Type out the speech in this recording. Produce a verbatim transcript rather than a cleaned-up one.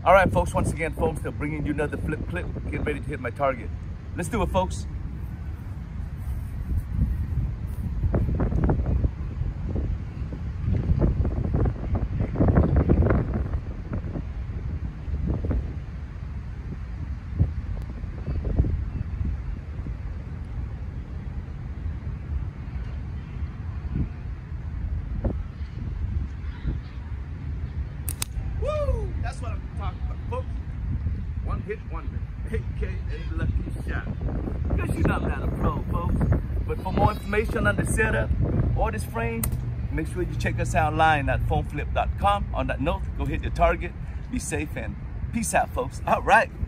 All right, folks, once again, folks, they're bringing you another flip clip. Get ready to hit my target. Let's do it, folks. Woo! That's what I'm talking about, folks. One hit wonder, A K A lucky shot. Because you're not that a pro, folks. But for more information on the setup or this frame, make sure you check us out online at phone flip dot com. On that note, go hit your target, be safe, and peace out, folks. All right.